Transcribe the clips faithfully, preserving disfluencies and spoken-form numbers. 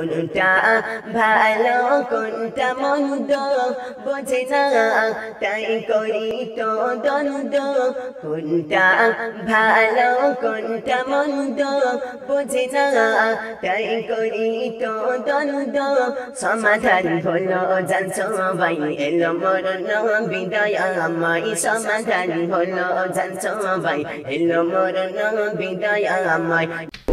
কোনটা ভালো কোনটা মন্দ বোঝে না তাই করি তো দ্বন্দ্ব কোনটা ভালো কোনটা মন্দ বোঝে না তাই করি তো দ্বন্দ্ব সমাধান হলো জান সবাই এলো মরণ বিদায় আমায় সমাধান হলো জান সবাই এলো মরণ বিদায় আমায়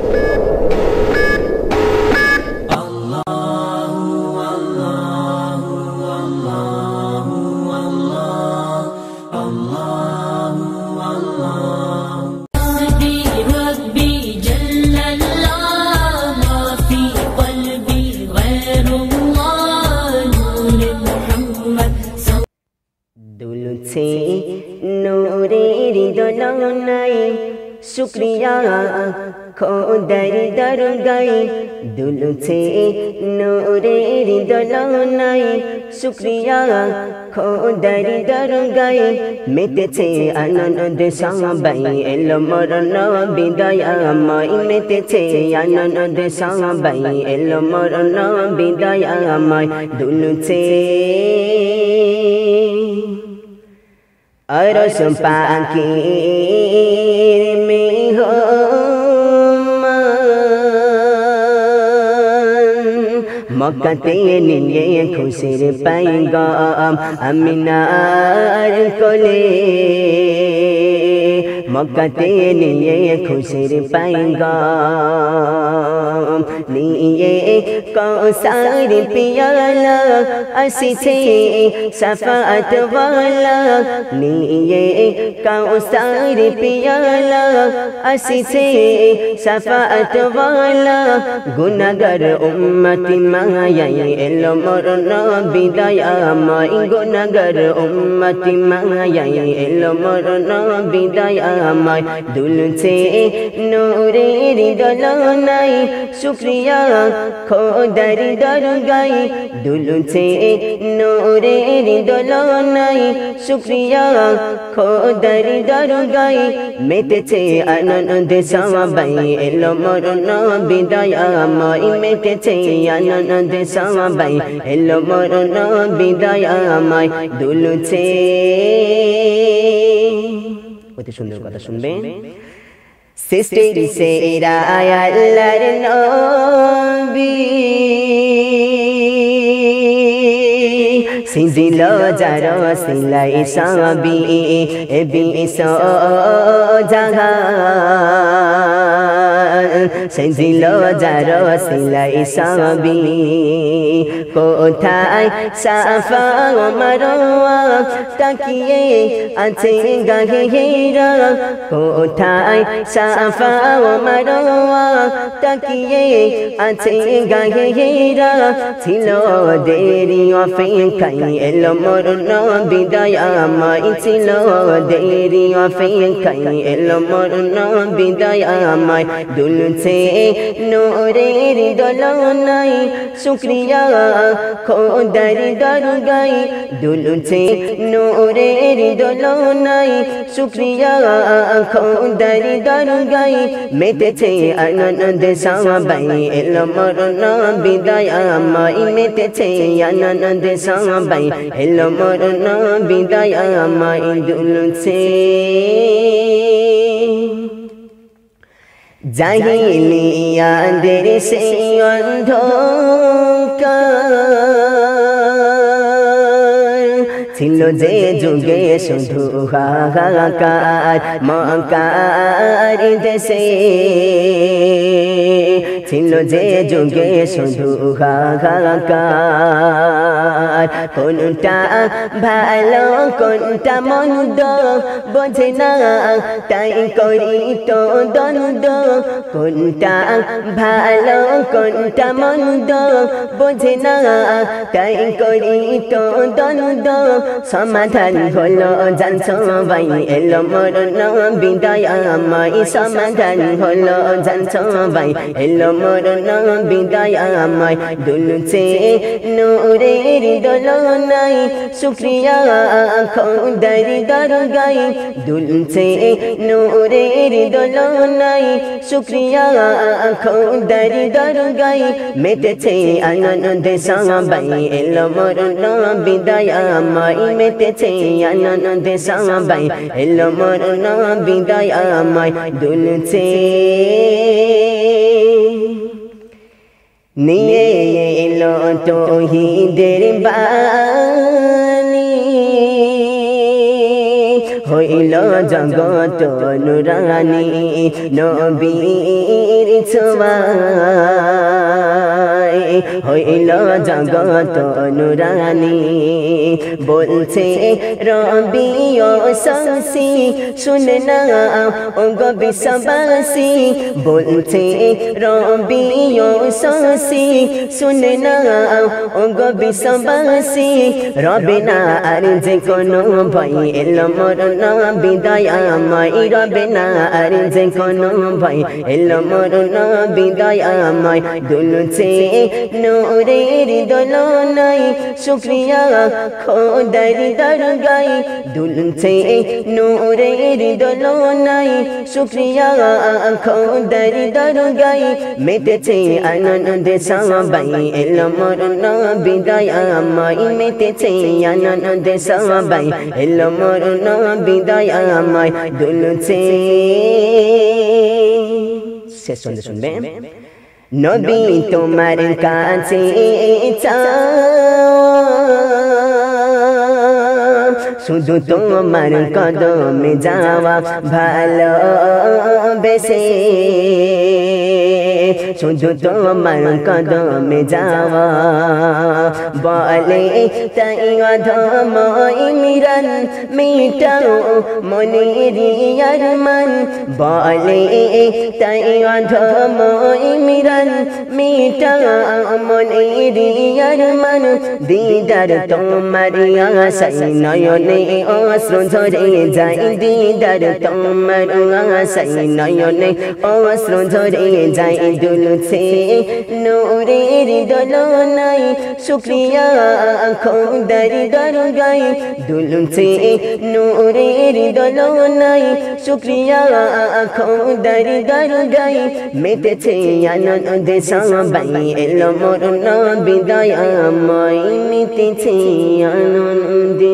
দুলছে নূরের দোলনায় শুকরিয়া খোদার দরগায় দুলছে নূরের দোলনায় শুকরিয়া খোদার দরগায় মেতেছে আনন্দ সবাই এলো মরণ বিদায় আমায় মেতেছে আনন্দ সবাই এলো মরণ বিদায় আমায় দুলছে अरश पाकीर में हो मक्काते निये खुशिर पैगाम अमीनार कोले मक्काते निये खुशिर पैगाम निये कौसार पियाला असिछे शफाअत वाला निये कौसार पियाला असिछे शफाअत वाला गुनाहगार उम्मती मायाय एलो मरण बिदाय आमाय गुनाहगार उम्मती मायाय एलो मरण बिदाय आमाय दुलছে নূরের দোলনায় শুকরিয়া খোদার দরগায় দুলছে নূরের দোলনায় শুকরিয়া খোদার দরগায় মেতেছে আনন্দ সবাই এলো মরণ বিদায় আমায় মেতেছে আনন্দ সবাই এলো মরণ বিদায় আমায় দুলছে অতি সুন্দর কথা শুনবে সৃষ্টির সেরা আল্লাহর নবী সিজিল যার সিলাই সাবি এ বিশ জাহান সিজিল যার সিলাই সাবি কোথায় সাফা ও মারওয়া তাকিয়ে আছে গাহে হেরা কোথায় সাফা ও মারওয়া তাকিয়ে আছে গাহে হেরা ছিল দেরি অপেক্ষায় এলো মরণ বিদায় আমায় ছিল দেরি অপেক্ষায় এলো মরণ বিদায় আমায় দুলছে নূরের দোলনায় শুকরিয়া খোদার দরগায় দুলছে নূরের দোলনায় শুকরিয়া খোদার দরগায় মেতেছে আনন্দ সবাই এলো মরণ বিদায় আমায় মেতেছে আনন্দ সবাই এলো মরণ বিদায় আমায় দুলছে জাহিলিয়াদের সেই অন্ধকার ছিল যে যুগে শুধু হাহাকার মক্কার দেশে ছিল যে যুগে শুধু হাহাকার কোনটা ভালো কোনটা মন্দ বোঝে না তাই করি তো দ্বন্দ্ব কোনটা ভালো কোনটা মন্দ বোঝে না তাই করি তো দ্বন্দ্ব সমাধান হলো জান সবাই এলো মরণ বিদায় আমায় সমাধান হলো জান সবাই এলো মোর নবী দয়াময় দুলছে নূরের দোলনায় শুকরিয়া খোদার দরগায় দুলছে নূরের দোলনায় শুকরিয়া খোদার দরগায় মেতেছে আনন্দে সবাই এলো মোর নবী দয়াময় মেতেছে আনন্দে সবাই এলো মোর নবী দয়াময় দুলছে নিয়ে এলো তৌহিদের বাণী হইল জগত নুরানি নবীর ছোঁয়ায় হইল জগত নুরানি বলছে রবি ও শশী শুনে না ও গো বিশ্ববাসী বলছে রবি ও শশী শুনে না ও গো বিশ্ববাসী রবে না আর যে কোনো ভয় এলো মোর নবী দয়াময় রবে না আর যে কোনো ভয় এলো মোর নবী দয়াময় দুলছে নূরের দোলনায় শুকরিয়া খোদার দরগায় দুলছে নূরের দোলনায় শুকরিয়া খোদার দরগায় মেতেছে আনন্দে সবাই এলো মোর নবী দয়াময় মেতেছে আনন্দে সবাই এলো মোর নবী দয়াময় দুলছে শেষ শুনতে শুনবে নবী তোমার কাছে শুধু তোমার কদমে যাওয়া ভালোবেসে শুধু তোমার কদমে যাওয়া বলে তাই অধম ইমরান মিটাও মনের আরমান বলে তাই অধম ইমরান মিটাও মনের আরমান দিদার তোমার আশায় নয়নে অশ্রু ঝরে যায় দিদার তোমার আশায় নয়নে অশ্রু ঝরে যায় দুলছে নূরের দোলনায় শুকরিয়া খোদার দরগায় দুলছে নূরের দোলনায় শুকরিয়া খোদার দরগায় মেতেছে আনন্দে সবাই এলো মোর নবী দয়াময় মেতেছে আনন্দে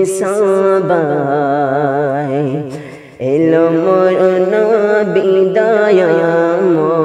সবাই এলো মোর নবী দয়াময়।